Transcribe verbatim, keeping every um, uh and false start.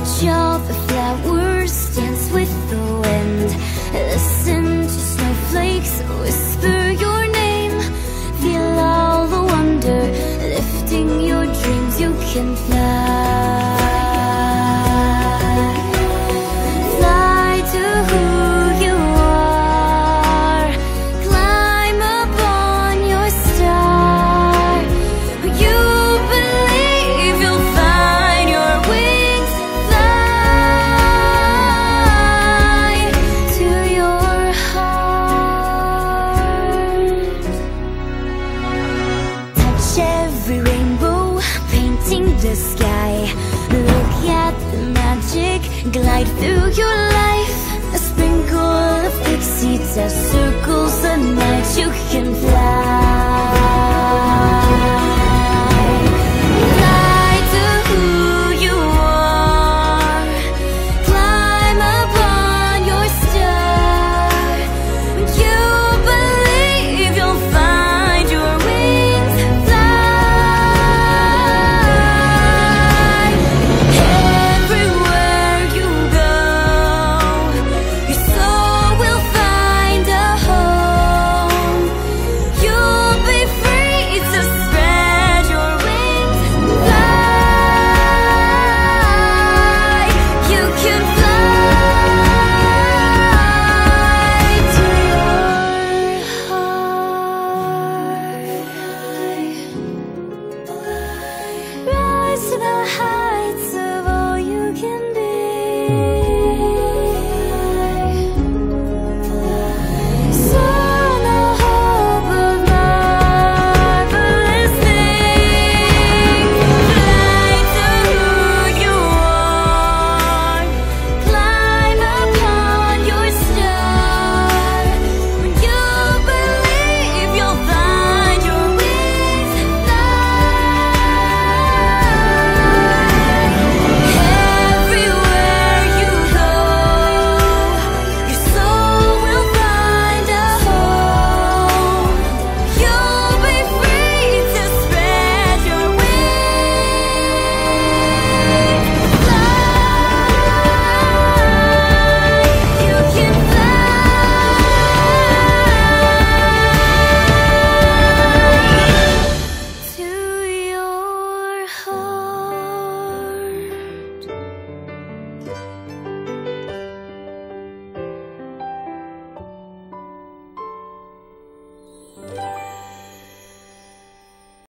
Watch all the flowers dance with the wind. Listen to snowflakes whisper your name. Feel all the wonder, lifting your dreams. You can fly. Fly to who you are. Climb upon your star. You believe you'll find your wings. Fly to your heart. Touch every rainbow, painting the sky. Look at the magic, glide through your life. A sprinkle of pixie dust circles the night. You can